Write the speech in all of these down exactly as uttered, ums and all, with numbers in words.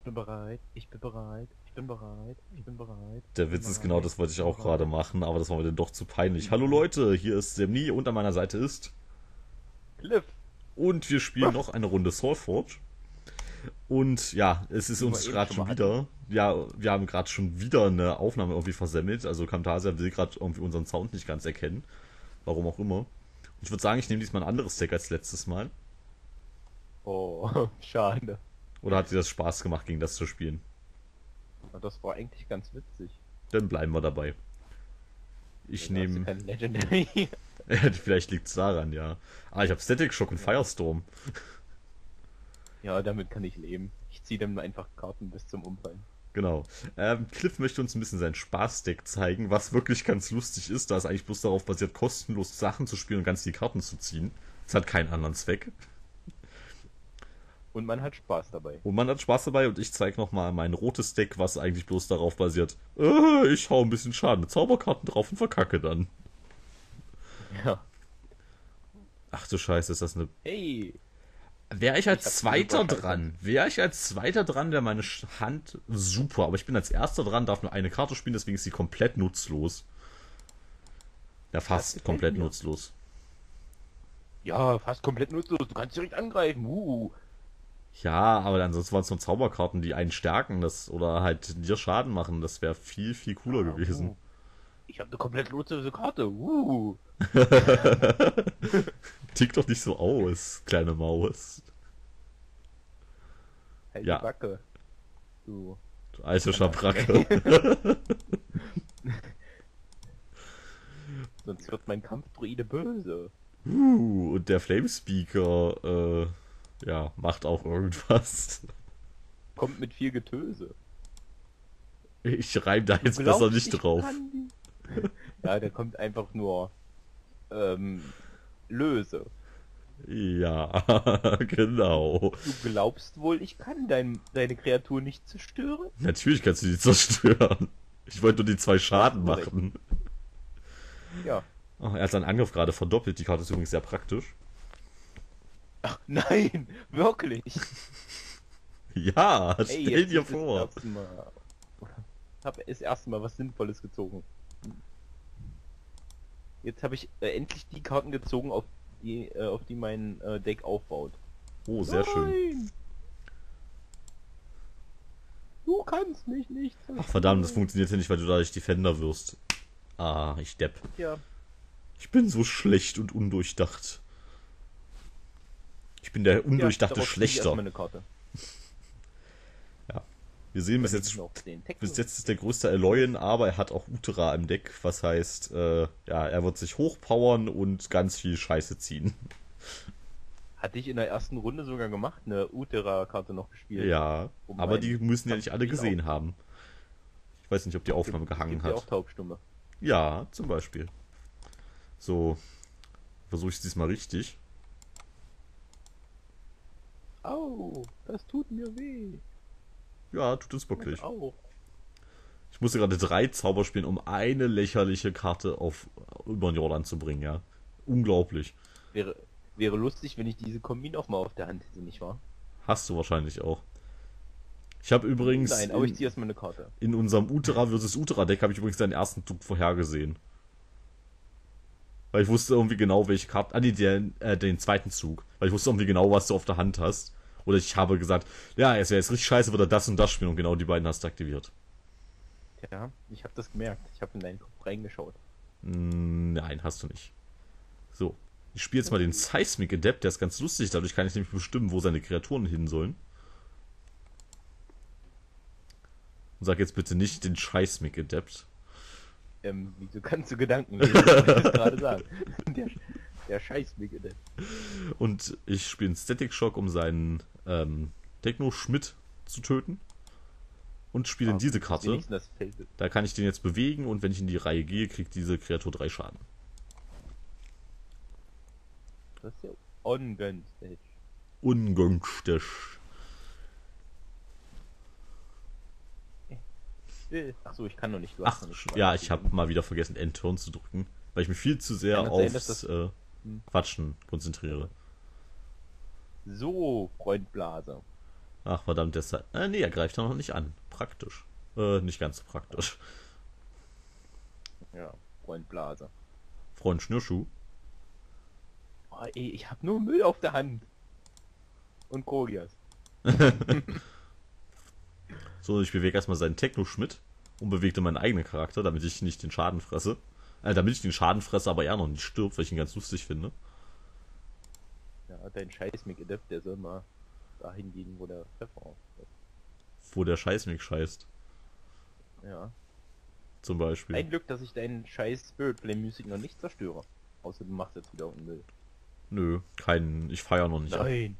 bin bereit, ich bin bereit, ich bin bereit, ich bin bereit. Der Ich Witz bin ist genau, bereit, das wollte ich ich bin auch gerade bereit. machen, aber das war mir dann doch zu peinlich. Hallo Mhm. Leute, hier ist Semni und an meiner Seite ist. Cliff, Und wir spielen noch eine Runde Soulforge. Und ja, es ist die wir uns eben gerade schon schon mal hatten. wieder. Ja, wir haben gerade schon wieder eine Aufnahme irgendwie versemmelt. Also Camtasia will gerade irgendwie unseren Sound nicht ganz erkennen. Warum auch immer. Und ich würde sagen, ich nehme diesmal ein anderes Deck als letztes Mal. Oh, schade. Oder hat dir das Spaß gemacht, gegen das zu spielen? Das war eigentlich ganz witzig. Dann bleiben wir dabei. Ich Da hast du nehme. kein Legendary. Vielleicht liegt es daran, ja. Ah, ich habe Static Shock und Firestorm. Ja, damit kann ich leben. Ich ziehe dann einfach Karten bis zum Umfallen. Genau. Ähm, Cliff möchte uns ein bisschen sein Spaßdeck zeigen, was wirklich ganz lustig ist, da es eigentlich bloß darauf basiert, kostenlos Sachen zu spielen und ganz die Karten zu ziehen. Es hat keinen anderen Zweck. Und man hat Spaß dabei. Und man hat Spaß dabei und ich zeige nochmal mein rotes Deck, was eigentlich bloß darauf basiert, äh, ich hau ein bisschen Schaden mit Zauberkarten drauf und verkacke dann. Ja. Ach du Scheiße, ist das eine... Hey, Wäre ich ich als hab's Zweiter super scheiße. dran, wäre ich als Zweiter dran, wäre meine Hand super, aber ich bin als Erster dran, darf nur eine Karte spielen, deswegen ist sie komplett nutzlos. Ja, Das fast gefällt komplett mir. nutzlos. Ja, fast komplett nutzlos. Du kannst direkt angreifen. Uh. Ja, aber ansonsten waren es nur Zauberkarten, die einen stärken, das oder halt dir Schaden machen. Das wäre viel, viel cooler Ja, gewesen. uh. Ich habe eine komplett nutzlose Karte. Uh. Tick doch nicht so aus, kleine Maus. Halt die Ja, Backe. Du. du alte Banane. Schabracke. Sonst wird mein Kampfdruide böse. Uh, und der Flamespeaker, äh, ja, macht auch irgendwas. Kommt mit viel Getöse. Ich reim da Du jetzt besser glaubst, nicht ich drauf. kann die? Ja, der kommt einfach nur ähm, löse. Ja, genau. Du glaubst wohl, ich kann dein, deine Kreatur nicht zerstören? Natürlich kannst du die zerstören. Ich wollte nur die zwei Da hast Schaden du recht. machen. Ja. Oh, er hat seinen Angriff gerade verdoppelt. Die Karte ist übrigens sehr praktisch. Ach nein, wirklich. Ja, Ey, stell jetzt dir ist das vor. erste Mal. Hab das erste Mal was Sinnvolles gezogen. Jetzt habe ich äh, endlich die Karten gezogen, auf die, äh, auf die mein äh, Deck aufbaut. Oh, sehr schön. Nein! Du kannst mich nicht Ach verdammt, das zerstören. funktioniert ja nicht, weil du dadurch Defender wirst. Ah, ich depp. Ja, Ich bin so schlecht und undurchdacht. Ich bin der ja, undurchdachte darauf ziehe ich Schlechter. erstmal eine Karte. Ja. Wir sehen bis Dann jetzt, noch den bis Techno. jetzt ist der größte Eloyen, aber er hat auch Utera im Deck, was heißt, äh, ja, er wird sich hochpowern und ganz viel Scheiße ziehen. Hatte ich in der ersten Runde sogar gemacht, eine Utera-Karte noch gespielt. Ja, Um aber mein die müssen ja nicht alle Kampfspiel gesehen haben. Ich weiß nicht, ob die auch. Aufnahme Es gehangen gibt ja auch hat. Taubstumme. Ja, zum Beispiel. So, versuche ich es diesmal richtig. Au, das tut mir weh. Ja, tut es Das wirklich. auch. Ich musste gerade drei Zauber spielen, um eine lächerliche Karte auf über den Jordan zu bringen, ja. Unglaublich. Wäre, wäre lustig, wenn ich diese Kombi noch mal auf der Hand hätte, nicht wahr? Hast du wahrscheinlich auch. Ich habe übrigens Nein, aber ich in, ziehe erstmal eine Karte. in unserem Utera versus Utera Deck habe ich übrigens deinen ersten Zug vorhergesehen. Weil ich wusste irgendwie genau, welche Karte. Ah, nee, den, äh, den zweiten Zug. Weil ich wusste irgendwie genau, was du auf der Hand hast. Oder ich habe gesagt, ja, es wäre jetzt richtig scheiße, wird er das und das spielen und genau die beiden hast du aktiviert. Ja, ich habe das gemerkt. Ich habe in deinen Kopf reingeschaut. Mm, nein, hast du nicht. So. Ich spiele jetzt mal den Seismic Adept, der ist ganz lustig, dadurch kann ich nämlich bestimmen, wo seine Kreaturen hin sollen. Und sag jetzt bitte nicht den Seismic Adept. Ähm, wieso kannst du Gedanken lesen? Wollte ich das gerade sagen. Der, der scheiß Mega Und ich spiele einen Static Shock, um seinen ähm, Techno Schmidt zu töten. Und spiele in diese Karte. Wenigstens das Feld. Da kann ich den jetzt bewegen und wenn ich in die Reihe gehe, kriegt diese Kreatur drei Schaden. Das ist ja ungünstig. Ungünstig. Achso, ich kann noch nicht. Du hast Ach, noch nicht ja, ich habe mal wieder vergessen, End-Turn zu drücken, weil ich mich viel zu sehr Kann das sein, aufs dass das- äh, Hm. Quatschen konzentriere. So, Freund Blase. Ach verdammt, der Sa äh, nee, er greift da noch nicht an. Praktisch. Äh, nicht ganz so praktisch. Ja, Freund Blase. Freund Schnürschuh. Oh, ey, ich hab nur Müll auf der Hand. Und Krogias. So, ich bewege erstmal seinen Techno-Schmidt und bewegte meinen eigenen Charakter, damit ich nicht den Schaden fresse. Äh, damit ich den Schaden fresse, aber er noch nicht stirbt, weil ich ihn ganz lustig finde. Ja, dein scheiß McAdept, der soll mal dahin gehen, wo der Pfeffer auftritt. Wo der Scheiß mich scheißt. Ja. Zum Beispiel. Ein Glück, dass ich deinen scheiß Spirit Flame Music noch nicht zerstöre. Außer du machst jetzt wieder unten Müll. Nö, keinen. Ich feier noch nicht ab. Nein.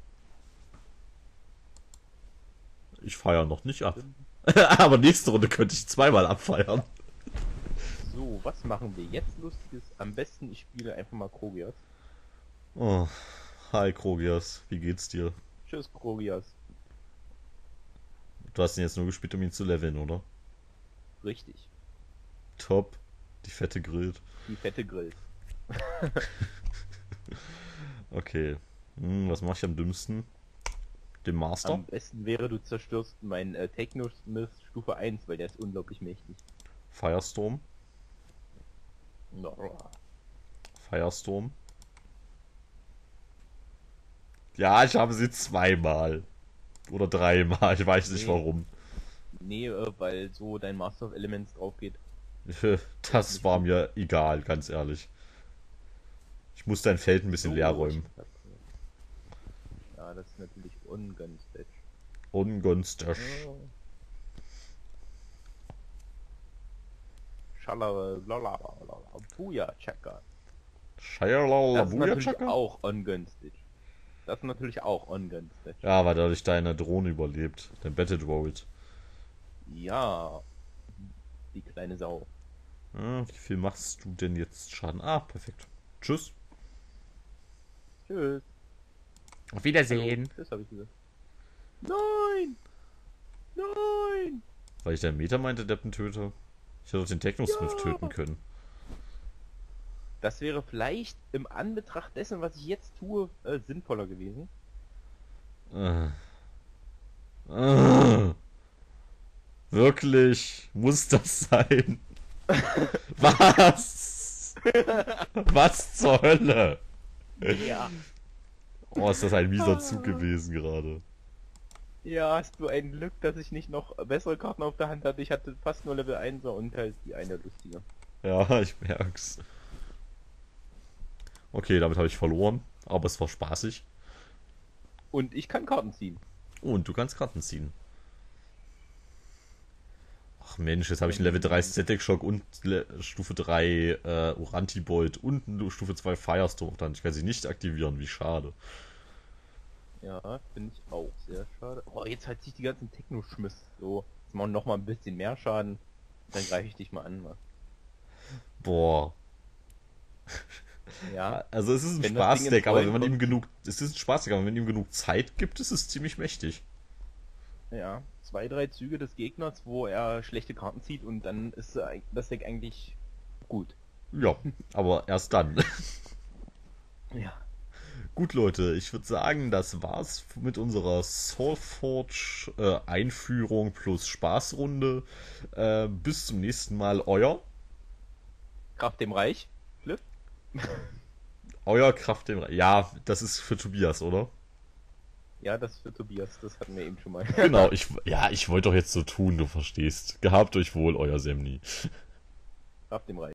Ich feier noch nicht ab. Aber nächste Runde könnte ich zweimal abfeiern. So, was machen wir jetzt Lustiges? Am besten, ich spiele einfach mal Krogias. Oh. Hi Krogias, wie geht's dir? Tschüss, Krogias. Du hast ihn jetzt nur gespielt, um ihn zu leveln, oder? Richtig. Top. Die fette grillt. Die fette Grill. Okay. Hm, was mach ich am dümmsten? Den Master? Am besten wäre, du zerstörst meinen äh, Techno-Smith Stufe eins, weil der ist unglaublich mächtig. Firestorm? No. Firestorm? Ja, ich habe sie zweimal. Oder dreimal, ich weiß nicht Nee. warum. Nee, äh, weil so dein Master of Elements drauf geht. Das war mir egal, ganz ehrlich. Ich muss dein Feld ein bisschen So, leer räumen. ich hab- Ja, das ist natürlich ungünstig. Ungünstig. Schalalala, Buja, Checker. Das Shirley ist natürlich auch ungünstig. Das ist natürlich auch ungünstig. Ja, weil dadurch deine Drohne überlebt. Dein Battle Droid. Ja, die kleine Sau. Ah, wie viel machst du denn jetzt Schaden? Ah, perfekt. Tschüss. Tschüss. Auf Wiedersehen. Hallo. Tschüss, hab ich gesagt. Nein! Nein! Weil ich deinen Meter meinte, Deppentöter. Ich hätte auch den Technosmith Ja. töten können. Das wäre vielleicht im Anbetracht dessen, was ich jetzt tue, äh, sinnvoller gewesen. Äh. Äh. Wirklich? Muss das sein? Was? Was zur Hölle? Ja. Oh, ist das ein mieser Zug gewesen gerade. Ja, hast du ein Glück, dass ich nicht noch bessere Karten auf der Hand hatte. Ich hatte fast nur Level eins und halt die eine lustige. Ja, ich merk's. Okay, damit habe ich verloren, aber es war spaßig. Und ich kann Karten ziehen. Oh, und du kannst Karten ziehen. Ach Mensch, jetzt habe ich einen Level drei Static Shock und Le Stufe drei äh, Urantibolt und eine Stufe zwei Firestorm. Dann ich kann sie nicht aktivieren, wie schade. Ja, finde ich auch sehr schade. Oh, jetzt hat sich die ganzen Techno-Schmiss. So, jetzt machen wir noch mal ein bisschen mehr Schaden. Dann greife ich dich mal an. Mal. Boah. Ja, Also es ist ein Wenn das Ding Spaßdeck, ins aber Rollen wenn man ihm kommt- genug. Es ist ein Spaßdeck, aber wenn man ihm genug Zeit gibt, ist es ziemlich mächtig. ja. Zwei, drei Züge des Gegners, wo er schlechte Karten zieht und dann ist äh, das Deck eigentlich gut. Ja, aber erst dann. Ja. Gut, Leute, ich würde sagen, das war's mit unserer Soulforge äh, Einführung plus Spaßrunde. Äh, bis zum nächsten Mal, euer. Kraft dem Reich. Cliff? Euer Kraft dem Re Ja, das ist für Tobias, oder? Ja, das ist für Tobias, das hatten wir eben schon mal. Genau, ich, ja, ich wollte doch jetzt so tun, du verstehst. Gehabt euch wohl, euer Semni. Kraft dem Reich.